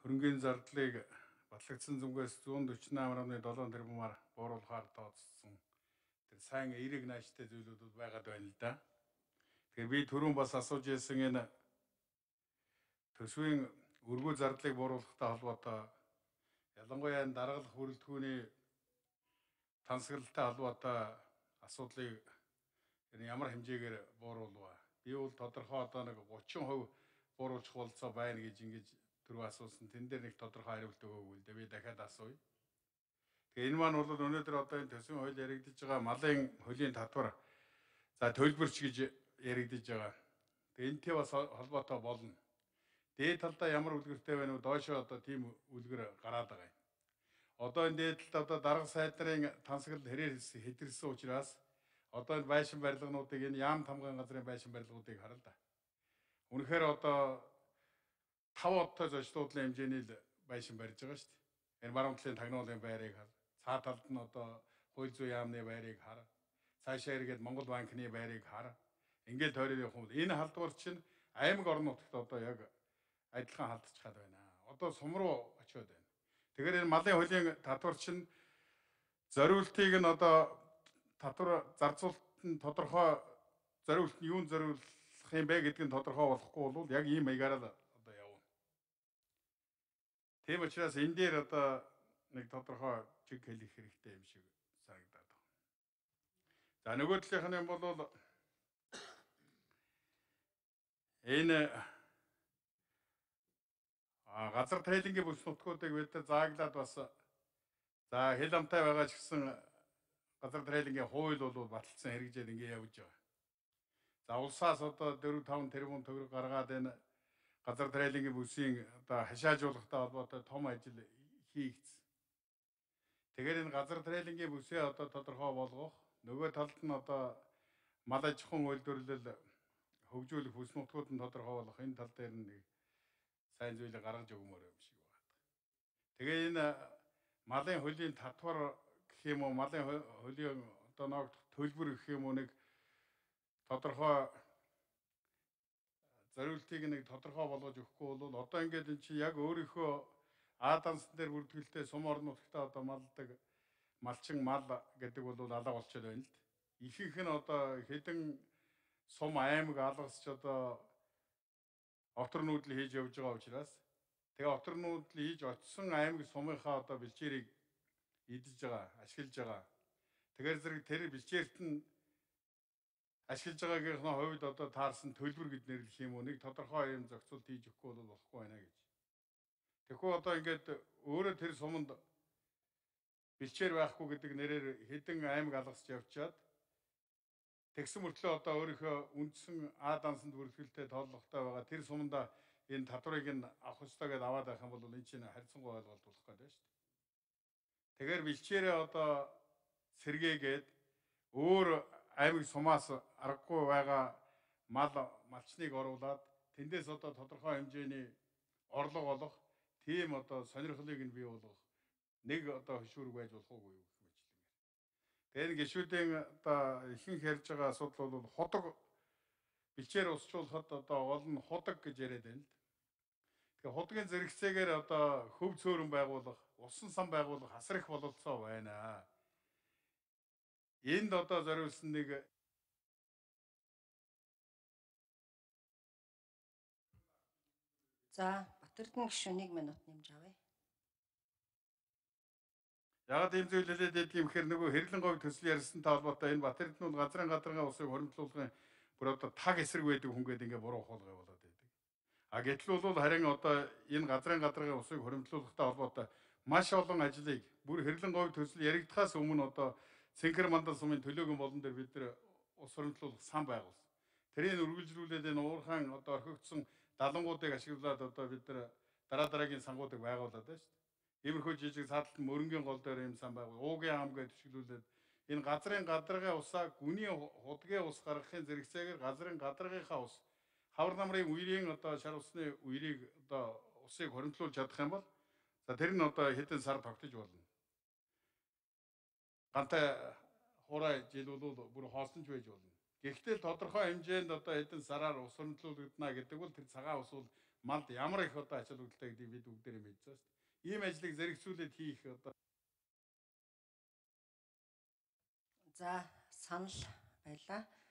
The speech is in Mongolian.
Хөрөнгөний зардлыг батлагдсан зүнгээс 148.7 тэрбумаар бууруулахаар тооцсон. Тэр сайн эерэг нааштай зүйлүүд байгаад байна л да. Тэгэхээр би түрүүн бас асууж ирсэн энэ төсвийн өргөө зардлыг бууруулахтай холбоотой ялангуяа энэ даргалах бүрэлдэхүүний тансаглалтай холбоотой асуудлыг ямар хэмжээгээр бууруулва. Би бол тодорхой одоо нэг 30% бууруулах болцоо байна гэж ингэж түрүү асуусан. Тэн дээр нэг тодорхой хариулт өгөөгүй л дээ. Би дахиад асууя. Тэгээ энэ маань бол өнөөдөр одоо энэ төсвийн хууль яригдж байгаа малын хөлийн татвар за төлбөрч гэж яригдж байгаа. Тэгээ энэтэй бас холбоотой болно. Дээд талдаа ямар үлгэртэй байна вэ? Доошоо одоо тийм үлгэр гараад байгаа юм. Одоо энэ дээд талд одоо дарга сайднарын тансаглал хэдэрсэн учраас одоо энэ байшин барилгануудыг энэ яам тамган газрын байшин барилгуудыг хараа л да. Үнэхээр одоо 5 одтой зочлуудлын хэмжээний л байшин барьж байгаа шүү дээ. Энэ баруун талын тагнуулын байрыг хар. Цаа талд нь одоо хууль зүйн яамны байрыг хар. Цаашаа эргээд Монгол банкны байрыг хар. Ингээл тойроод явах юм. Энэ халдвар чинь аймаг орон нутагт одоо яг адилхан халдчихад байна. Одоо сум руу очиод байна. Тэгэхээр энэ малын хөлийн татвар чинь зориултыг нь одоо татвар зарцуулалт нь тодорхой зориулт нь юунд зориулах юм бэ гэдг нь тодорхой болохгүй бол яг ийм маягаараа л одоо явна. Тийм учраас энэ дээр одоо нэг тодорхой чиг хэлэх хэрэгтэй юм шиг санагдаад байна. За нөгөө талынх нь бол энэ газар тариалангийн бүс нутгуудыг бид нар зааглаад бас за хэл амтай байгаа ч гэсэн газар тариалангийн хууль бол баталсан хэрэгжээд ингэ явж байгаа. За улсаас одоо 4-5 тэрбум төгрөг гаргаад энэ газар тариалангийн бүсийн одоо хашаажуулахтай холбоотой том ажил хийгдсэн. Тэгэхээр энэ газар тариалангийн бүсээ одоо тодорхой болгох, нөгөө талд нь одоо мал аж ахуйн үйлдвэрлэл хөгжүүлэх бүс нутгууд нь тодорхой болгох энэ тал дээр нэг сайн зүйлийг гаргаж өгмөр юм шиг байна. Тэгээ энэ малын хөлийн татвар гэх юм уу, малын хөлийн одоо ногдох төлбөр гэх юм уу нэг тодорхой зориултыг нэг тодорхой болгож өгөхгүй бол одоо ингээд эн чинь яг өөрийнхөө аадансан дээр бүртгэлтэй сум орон нутгтаа одоо малдаг малчин мал гэдэг бол алга болчиход байна л д. Ихэнх нь одоо хэдэн сум аймаг алгасч одоо отор нүүдэл хийж явж байгаа учраас тэгээ отор нүүдэл хийж очисон аймаг сумынхаа одоо бэлчээрийг идэж байгаа, ашиглаж байгаа. Тэгэхээр зэрэг тэр бэлчээрт нь ашиглаж байгаагийнхаа хувьд одоо таарсан төлбөр гэж нэрлэх юм уу нэг тодорхой юм зохицуулт хийж өгөхгүй бол болохгүй байна гэж. Тэгэхгүй одоо ингээд өөрөө тэр суманд бэлчээр байхгүй гэдэг нэрээр хэдэн аймаг алгасч явчаад тэгсэн мөртлөө одоо өөрийнхөө үндсэн дансанд бүртгэлтэй тооллоготой байгаа тэр суманда энэ татварыг нь авах ёстой гэдээ аваад байх юм бол энэ чинь харьцангуй ойлголт болох гэдэг шүү дээ. Тэгэхээр бэлчээрээ одоо сэргээгээд өөр аймаг сумаас аргагүй байгаа малчныг оруулаад тэндээс одоо тодорхой хэмжээний орлого олох тийм одоо сонирхлыг нь бий болгох нэг одоо хөшүүрэг байж болохгүй юу гэх мэт. Тэгэхээр гишүүдийн одоо ихэнх ярьж байгаа асуудал бол ходог бэлчээр усчуулахад одоо гол нь ходог гэж яриад байна л да. Тэгэхээр hodгийн зэрэгцээгээр одоо хөв цөөрөн байгуулах, усан сан байгуулах асар их бололцоо байна. Энд одоо зориулсан нэг За Батэрдэн гишүүн 1 минут нэмж авъя. Ягаад ийм зүйл хэлээд байдаг юм гэхээр нөгөө хэрлэн говь төсөл ярьсантай холбоотой энэ Батэрдэнүүд газрын гадаргын усыг хуримтлуулгын бүр одоо таг эсрэг байдаг хүн гэдэг ингээ буруу ухуулгай болоод байдаг. А гэтэл бол харин одоо энэ газрын гадаргын усыг хуримтлуулахтай холбоотой маш олон ажлыг бүр хэрлэн говь төсөл яригдахаас өмнө одоо Цэнхэр Мандан сумын төлөөгийн болон дээр бид нар ус хуримтлуулах сан байгуулсан. Тэрийг үргэлжлүүлээд энэ уурхайн одоо орхигдсон далангуудыг ашиглаад одоо бид нар дараагийн сангуудыг байгуулад байна шүү дээ. Иймэрхүү жижиг сааталт мөрөнгийн гол дээр юм сан байгуул, уугийн хамгаа төшөглүүлээд энэ газрын гадаргын усаа гүний худгийн ус гаргахын зэрэгцээгээр газрын гадаргынхаа ус хавар намрын үерийн одоо шар усны үерийг одоо усыг хуримтлуулж чадах юм бол за тэр нь одоо хэдэн сар тогтож болно. Гантай хураа жил бол бүр хоосон ч байж болно. Гэхдээ тодорхой хэмжээнд одоо хэдэн сараар ус хуримтлуулагдана гэдэг бол тэр цагаан ус бол малд ямар их одоо ачаал үйлдэлтэй гэдгийг бид бүгдээрээ мэдж байгаа шүү дээ. Ийм ажлыг зэрэгцүүлээд хийх одоо За санал байлаа.